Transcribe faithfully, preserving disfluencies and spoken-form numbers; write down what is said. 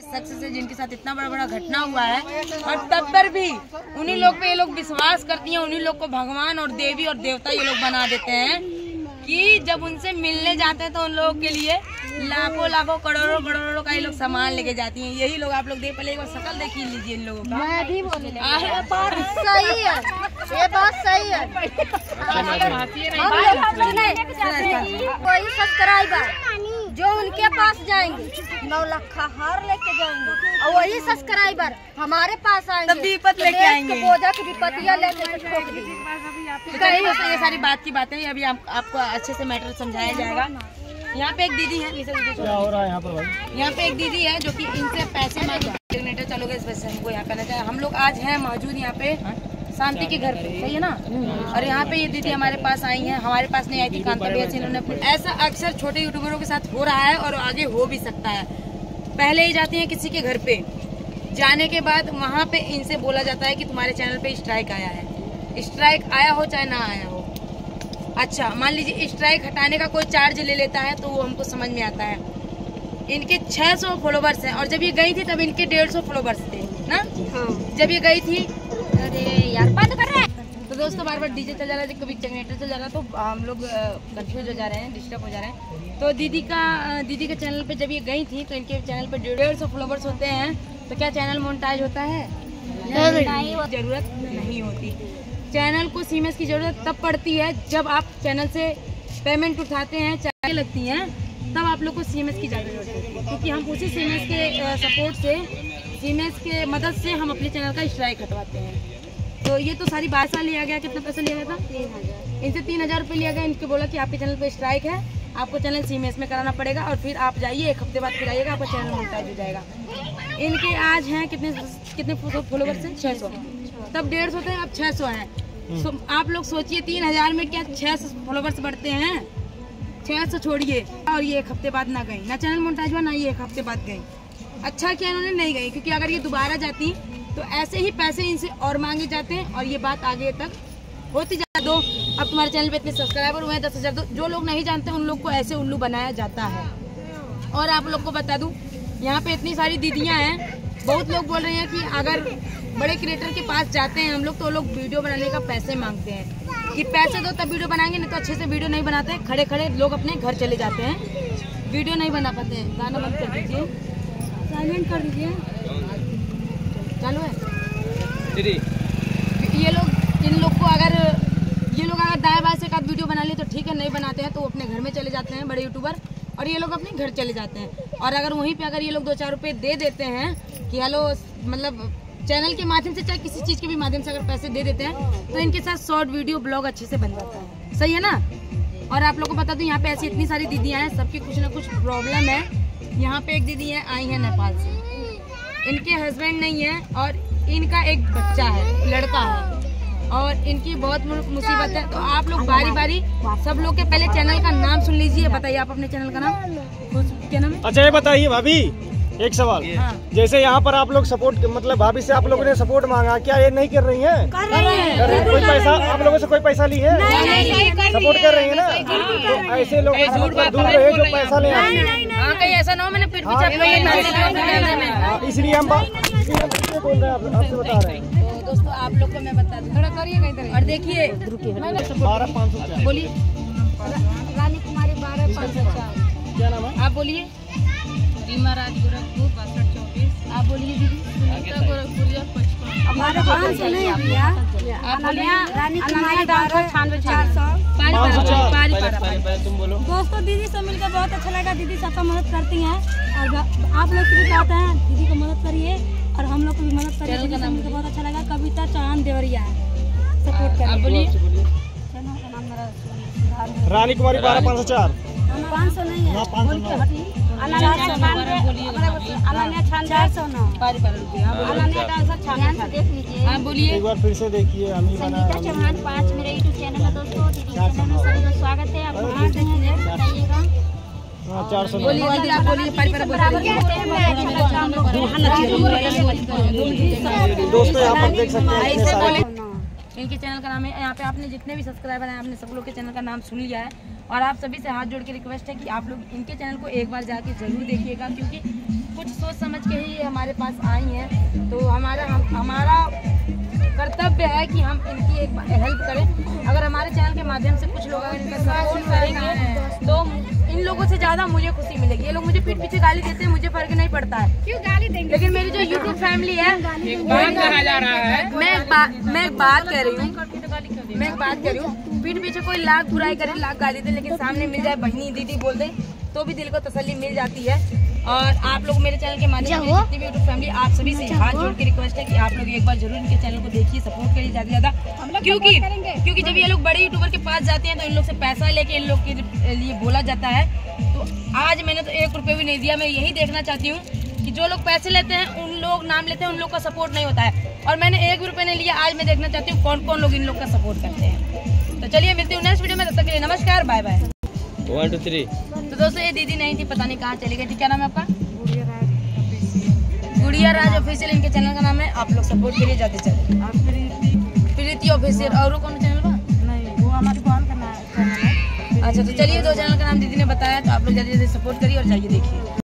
शख्स से जिनके साथ इतना बड़ा बड़ा घटना हुआ है, और तब पर भी उन्हीं लोग पे ये लोग विश्वास करती हैं, उन्हीं लोग को भगवान और देवी और देवता ये लोग बना देते हैं कि जब उनसे मिलने जाते हैं तो उन लोगों के लिए लाखों लाखों करोड़ों करोड़ों का ये लोग सामान लेके जाती हैं। यही लोग आप लोग देख, पहले एक बार शकल देख लीजिए इन लोगों का। मैं भी बोलने लगी, ये बात सही है, ये बात सही है। कोई सब्सक्राइबर जो उनके पास जाएंगे नौ लखा हार लेके जाएंगे, और वही सब्सक्राइबर हमारे पास आएंगे तब विपत लेके आएंगे, बोझा की विपत्तियां लेके ठोक देंगे। ये सारी बात की बातें अभी आप, आपको अच्छे से मैटर समझाया जाएगा। यहाँ पे एक दीदी है, क्या हो रहा है यहाँ पर भाई? यहाँ पे एक दीदी है जो कि इनसे पैसे मांगे, जनरेटर चलोगे इस वजह से हमको यहाँ करना चाहिए। हम लोग आज हैं मौजूद यहाँ पे शांति के घर पे, सही है ना। और यहाँ पे ये दीदी हमारे पास आई हैं, हमारे पास नहीं आई थी कांता भैया से इन्होंने। ऐसा अक्सर छोटे यूट्यूबरों के साथ हो रहा है और आगे हो भी सकता है। पहले ही जाती हैं किसी के घर पे, जाने के बाद वहाँ पे इनसे बोला जाता है कि तुम्हारे चैनल पे स्ट्राइक आया है। स्ट्राइक आया हो चाहे ना आया हो, अच्छा मान लीजिए स्ट्राइक हटाने का कोई चार्ज ले लेता है तो वो हमको समझ में आता है। इनके छह सौ फॉलोवर्स हैं, और जब ये गई थी तब इनके डेढ़ सौ फॉलोवर्स थे ना। हाँ। जब ये गई थी, अरे यार बात कर रहे हैं तो दोस्तों बार बार डीजे चल जा रहा है, कभी जनरेटर चल जा रहा है, तो हम लोग कंफ्यूज हो जा रहे हैं, डिस्टर्ब हो जा रहे हैं। तो दीदी का दीदी के चैनल पे जब ये गई थी तो इनके चैनल पे डेढ़ सौ फॉलोवर्स होते हैं। तो क्या चैनल मोनेटाइज होता है? नहीं, जरूरत नहीं होती। चैनल को सीमेंस की जरूरत तब पड़ती है जब आप चैनल से पेमेंट उठाते हैं, चाहे लगती हैं, तब आप लोग को सीमेंस की ज़्यादा जरूरत होती है, क्योंकि हम उसी सीमेंस के सपोर्ट से, सीमेंस के मदद से हम अपने चैनल का स्ट्राइक हटवाते हैं। तो ये तो सारी बात सा लिया गया। कितना पैसा लिया गया था? तीन हजार इनसे तीन हजार रुपये लिया गया। इनके बोला कि आपके चैनल पे स्ट्राइक है, आपको चैनल सीमेंस में कराना पड़ेगा, और फिर आप जाइए एक हफ्ते बाद फिर आइएगा, आपका चैनल मोनेटाइज हो जाएगा। इनके आज हैं कितने कितने फॉलोवर्स हैं? छः सौ। तब डेढ़ सौ थे, अब छः सौ हैं। so, आप लोग सोचिए तीन हजार में क्या छः सौ फॉलोवर्स बढ़ते हैं? छः सौ छोड़िए, और ये एक हफ्ते बाद ना गई, ना चैनल मोनेटाइज हुआ, ना ये एक हफ्ते बाद गई। अच्छा किया इन्होंने नहीं गई, क्योंकि अगर ये दोबारा जाती तो ऐसे ही पैसे इनसे और मांगे जाते हैं और ये बात आगे तक होती जाती। दो अब तुम्हारे चैनल पे इतने सब्सक्राइबर हुए हैं, दस हजार दो। जो लोग नहीं जानते उन लोग को ऐसे उल्लू बनाया जाता है। और आप लोग को बता दूं, यहाँ पे इतनी सारी दीदियाँ हैं, बहुत लोग बोल रहे हैं कि अगर बड़े क्रिएटर के पास जाते हैं हम लोग तो लोग वीडियो बनाने का पैसे मांगते हैं कि पैसे दो तब वीडियो बनाएंगे, नहीं तो अच्छे से वीडियो नहीं बनाते हैं। खड़े खड़े लोग अपने घर चले जाते हैं, वीडियो नहीं बना पाते हैं। गाना बंद कर दीजिए, साइलेंट कर दीजिए, चालू है दीदी। ये लोग इन लोग को अगर ये लोग अगर दाएं बाएं से एक आध वीडियो बना ले तो ठीक है, नहीं बनाते हैं तो वो अपने घर में चले जाते हैं बड़े यूट्यूबर, और ये लोग अपने घर चले जाते हैं। और अगर वहीं पे अगर ये लोग दो चार रुपए दे देते हैं कि हेलो, मतलब चैनल के माध्यम से, चाहे किसी चीज़ के भी माध्यम से अगर पैसे दे देते हैं तो इनके साथ शॉर्ट वीडियो ब्लॉग अच्छे से बन जाता है, सही है ना। और आप लोगों को बता दूं, यहाँ पे ऐसी इतनी सारी दीदियाँ हैं, सबकी कुछ ना कुछ प्रॉब्लम है। यहाँ पे एक दीदी है, आई है नेपाल से, इनके हस्बैंड नहीं है और इनका एक बच्चा है, लड़का है, और इनकी बहुत मुसीबत है। तो आप लोग बारी बारी सब लोग के पहले चैनल का नाम सुन लीजिए। बताइए आप अपने चैनल का नाम क्या नाम है? अच्छा ये बताइए भाभी, एक सवाल। हाँ। जैसे यहाँ पर आप लोग सपोर्ट, मतलब भाभी से आप लोगों ने सपोर्ट मांगा, क्या ये नहीं कर रही हैं? कर रही हैं। कर रही हैं। कोई पैसा आप लोगों से कोई पैसा ली है? सपोर्ट कर रही है ना। तो ऐसे लोग दूर रहे जो पैसा ले आए, ऐसा ना हो मैंने पीठ पीछे, इसलिए हम बोल रहे हैं, आपसे बता रहे हैं। दोस्तों आप लोग को मैं बता दूं, थोड़ा करिए कहीं, और देखिए बारह पाँच सौ चार। बोलिए रानी कुमारी बारह पाँच सौ चार। क्या नाम है? आप बोलिए। रीमा राज गोरखपुर बासठ चौबीस। आप बोलिए दीदी। सुनीता गोरखपुर पचपन। हमारे पाँच सौ नहीं है भैया, आप बोलिए। रानी कुमारी बारह छियानवे चार सौ। तुम बोलो। दोस्तों दीदी से मिलकर बहुत अच्छा लगा, दीदी सबका मदद करती हैं, और आप लोग भी कहते हैं दीदी को मदद करिए और हम लोग को भी मदद करिए। दीदी से मिलकर बहुत अच्छा लगा। कविता चांद देवरिया सपोर्ट करें। आप बोलिए। रानी कुमारी बारह पाँच सौ चार। पाँच सौ नहीं है, आप बोलिए। एक बार फिर से देखिए, अमी संगीता चौहान पाँच, मेरे यूट्यूब चैनल है दोस्तों, दीदी के चैनल में सभी को स्वागत है। आप वहाँ देखिए, बताइएगा। चार सौ बोलिए दीदी, आप बोलिए। दोस्तों यहाँ पर देख सकते हैं ऐसे बोले। इनके चैनल का नाम है, यहाँ पे आपने जितने भी सब्सक्राइबर हैं आपने सब लोग के चैनल का नाम सुन लिया है। और आप सभी से हाथ जोड़ के रिक्वेस्ट है कि आप लोग इनके चैनल को एक बार जाके जरूर देखिएगा, क्योंकि कुछ सोच समझ के ही ये हमारे पास आई हैं। तो हमारा हम, हमारा कर्तव्य है कि हम इनकी एक हेल्प करें। अगर हमारे चैनल के माध्यम से कुछ लोग अगर इनका सपोर्ट करेंगे तो इन लोगों से ज़्यादा मुझे खुशी मिलेगी। ये लोग मुझे पीठ पीछे गाली देते हैं, मुझे फर्क नहीं पड़ता है, क्यों गाली देंगे। लेकिन मेरी जो यूट्यूब फैमिली है, मैं एक बात मैं एक बात कह रही हूँ मैं एक बात कर रही हूँ पीठ पीछे कोई लाख बुराई करे, लाख गाली दे, लेकिन सामने मिल जाए बहनी दीदी बोल दे तो भी दिल को तसल्ली मिल जाती है। और आप लोग मेरे चैनल के माध्यम से जितनी भी यूट्यूब फैमिली, आप सभी से हाथ जोड़ के रिक्वेस्ट है कि आप लोग एक बार जरूर इनके चैनल को देखिए, सपोर्ट करिए ज़्यादा से ज़्यादा, क्योंकि क्योंकि जब ये लोग बड़े यूट्यूबर के पास जाते हैं तो इन लोग से पैसा लेके इन लोग के लिए बोला जाता है। तो आज मैंने तो एक रुपये भी नहीं दिया। मैं यही देखना चाहती हूँ कि जो लोग पैसे लेते हैं, उन लोग नाम लेते हैं, उन लोग का सपोर्ट नहीं होता है, और मैंने एक भी रुपये नहीं लिया। आज मैं देखना चाहती हूँ कौन कौन लोग इन लोग का सपोर्ट करते हैं। तो चलिए मिलती हूँ नेक्स्ट वीडियो में, तब तक के लिए नमस्कार, bye bye. One two three. तो दोस्तों ये दीदी नहीं थी, पता नहीं कहाँ चली गई थी। क्या नाम है आपका? गुड़िया राज ऑफिशियल इनके चैनल का नाम है। आप लोग सपोर्ट करिए जाते चले। प्रीति ऑफिशियल। और कौन चैनल का? नहीं, वो हमारी बहन का नाम है। अच्छा, तो चलिए दो चैनल का नाम दीदी ने बताया, तो आप लोग जल्दी जल्दी सपोर्ट करिए और जाइए देखिए।